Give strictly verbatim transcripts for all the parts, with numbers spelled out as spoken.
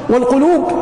والقلوب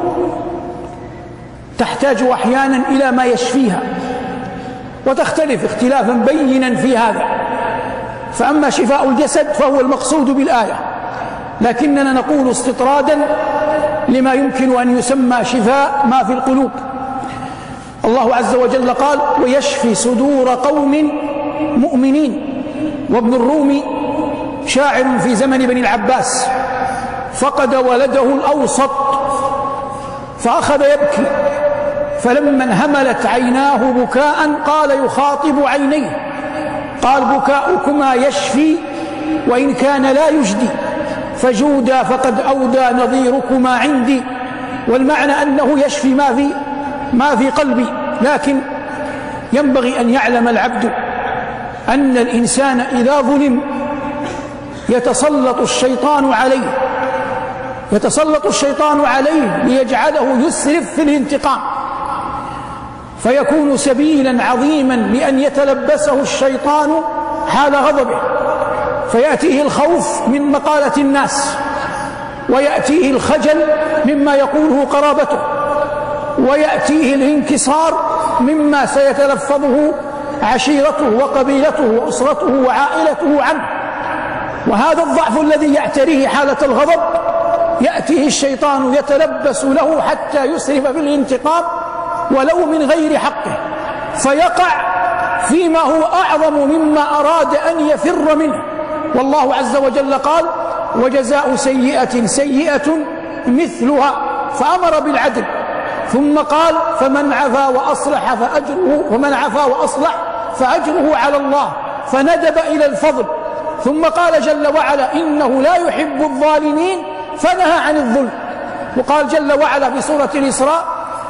تحتاج أحيانا إلى ما يشفيها، وتختلف اختلافا بينا في هذا. فأما شفاء الجسد فهو المقصود بالآية، لكننا نقول استطرادا لما يمكن أن يسمى شفاء ما في القلوب. الله عز وجل قال: ويشفي صدور قوم مؤمنين. وابن الرومي شاعر في زمن بني العباس فقد ولده الأوسط فأخذ يبكي، فلما انهملت عيناه بكاء قال يخاطب عينيه، قال: بكاؤكما يشفي وإن كان لا يجدي، فجودا فقد أودى نظيركما عندي. والمعنى أنه يشفي ما في ما في قلبي. لكن ينبغي أن يعلم العبد أن الإنسان إذا ظلم يتسلط الشيطان عليه يتسلط الشيطان عليه ليجعله يسرف في الانتقام، فيكون سبيلا عظيما لأن يتلبسه الشيطان حال غضبه، فيأتيه الخوف من مقالة الناس، ويأتيه الخجل مما يقوله قرابته، ويأتيه الانكسار مما سيتلفظه عشيرته وقبيلته وأسرته وعائلته عنه. وهذا الضعف الذي يعتريه حالة الغضب يأتيه الشيطان يتلبس له حتى يسرف في الانتقام ولو من غير حقه، فيقع فيما هو أعظم مما أراد أن يفر منه. والله عز وجل قال: وجزاء سيئة سيئة مثلها، فأمر بالعدل، ثم قال: فمن عفا وأصلح فأجره ومن عفا وأصلح فأجره على الله، فندب إلى الفضل، ثم قال جل وعلا: إنه لا يحب الظالمين، فنهى عن الظلم. وقال جل وعلا في سورة الإسراء: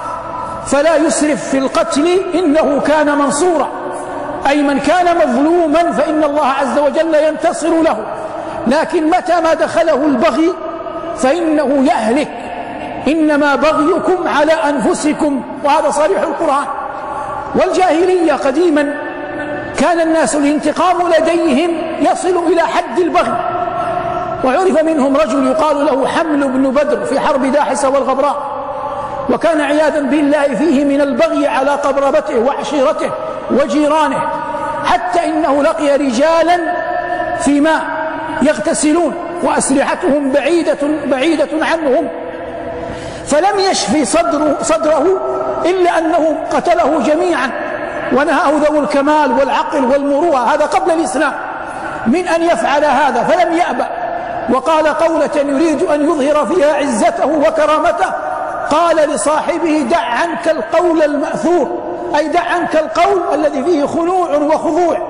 فلا يسرف في القتل إنه كان منصورا، أي من كان مظلوما فإن الله عز وجل ينتصر له، لكن متى ما دخله البغي فإنه يهلك. إنما بغيكم على أنفسكم، وهذا صريح القرآن. والجاهلية قديما كان الناس الانتقام لديهم يصل إلى حد البغي، وعرف منهم رجل يقال له حمل بن بدر في حرب داحسة والغبراء، وكان عياذا بالله فيه من البغي على قبربته وعشيرته وجيرانه، حتى إنه لقي رجالا في ماء يغتسلون وأسلحتهم بعيدة, بعيدة عنهم، فلم يشفي صدره, صدره إلا أنه قتله جميعا، ونهاه ذو الكمال والعقل والمروءة، هذا قبل الإسلام، من أن يفعل هذا، فلم يأبى، وقال قولة يريد أن يظهر فيها عزته وكرامته، قال لصاحبه: دع عنك القول المأثور، أي دع عنك القول الذي فيه خنوع وخضوع.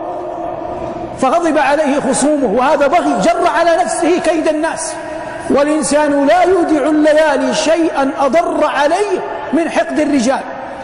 فغضب عليه خصومه، وهذا بغي، جر على نفسه كيد الناس، والإنسان لا يودع الليالي شيئا أضر عليه من حقد الرجال،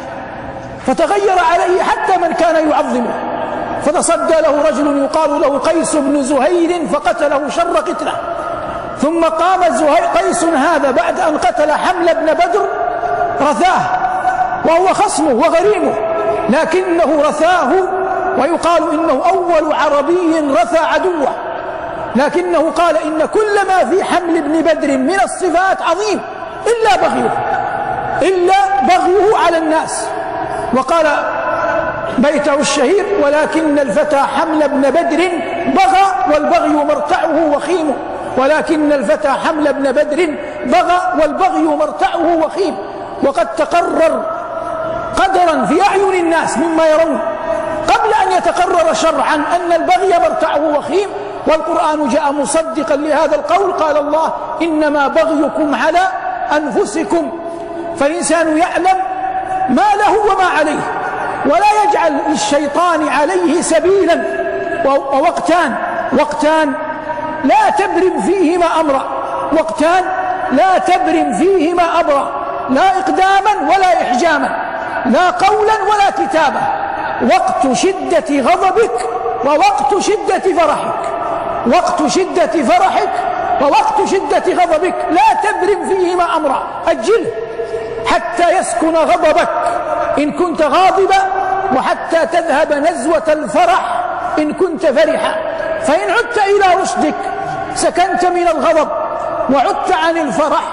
فتغير عليه حتى من كان يعظمه، فتصدى له رجل يقال له قيس بن زهير فقتله شر قتله، ثم قام زهير قيس هذا بعد أن قتل حمل بن بدر رثاه، وهو خصمه وغريمه، لكنه رثاه، ويقال إنه أول عربي رثى عدوه، لكنه قال إن كل ما في حمل بن بدر من الصفات عظيم إلا بغيه إلا بغيه على الناس. وقال بيته الشهير: ولكن الفتى حمل بن بدر بغى والبغي مرتعه وخيم، ولكن الفتى حمل بن بدر بغى والبغي مرتعه وخيم. وقد تقرر قدرا في أعين الناس مما يرون قبل أن يتقرر شرعا أن البغي مرتعه وخيم، والقرآن جاء مصدقا لهذا القول، قال الله: إنما بغيكم على أنفسكم. فالإنسان يعلم ما له وما عليه، ولا يجعل للشيطان عليه سبيلا. ووقتان وقتان لا تبرم فيهما أمرا، وقتان لا تبرم فيهما أمرا، لا إقداما ولا إحجاما، لا قولا ولا كتابة، وقت شدة غضبك ووقت شدة فرحك، وقت شدة فرحك ووقت شدة غضبك، لا تبرم فيهما أمرا، أجله حتى يسكن غضبك إن كنت غاضبا، وحتى تذهب نزوة الفرح إن كنت فرحا. فإن عدت إلى رشدك سكنت من الغضب وعدت عن الفرح،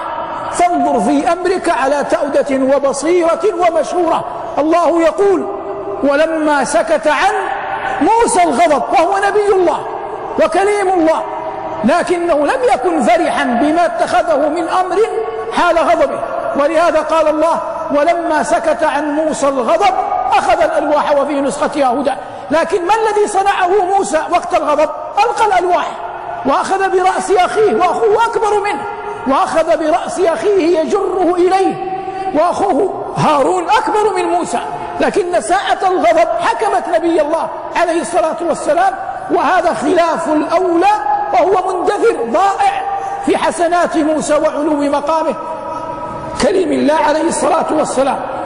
فانظر في أمرك على تأودة وبصيرة ومشورة. الله يقول ولما سكت عن موسى الغضب، وهو نبي الله وكليم الله، لكنه لم يكن فرحا بما اتخذه من أمر حال غضبه، ولهذا قال الله ولما سكت عن موسى الغضب أخذ الألواح وفي نسختها هدى. لكن ما الذي صنعه موسى وقت الغضب؟ ألقى الألواح وأخذ برأس أخيه وأخوه أكبر منه، وأخذ برأس أخيه يجره إليه، وأخوه هارون أكبر من موسى، لكن ساعة الغضب حكمت نبي الله عليه الصلاة والسلام، وهذا خلاف الأولى، وهو مندثر ضائع في حسنات موسى وعلو مقامه كلم الله عليه الصلاة والسلام.